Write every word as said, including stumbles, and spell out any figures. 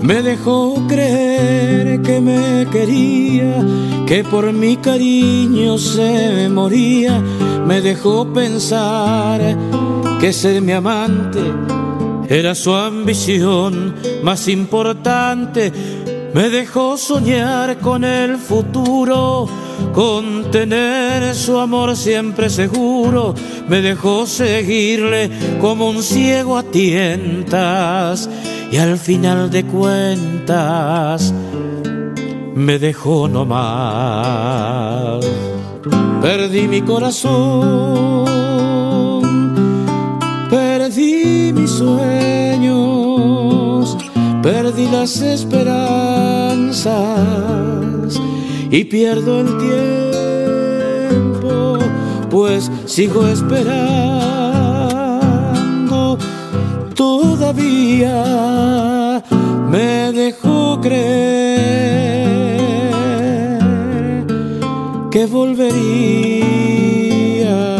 Me dejó creer que me quería, que por mi cariño se moría. Me dejó pensar que ser mi amante era su ambición más importante. Me dejó soñar con el futuro, con tener su amor siempre seguro. Me dejó seguirle como un ciego a tientas, y al final de cuentas me dejó nomás. Perdí mi corazón, perdí mis sueños, perdí las esperanzas y pierdo el tiempo, pues sigo esperando. Todavía me dejó creer que volvería.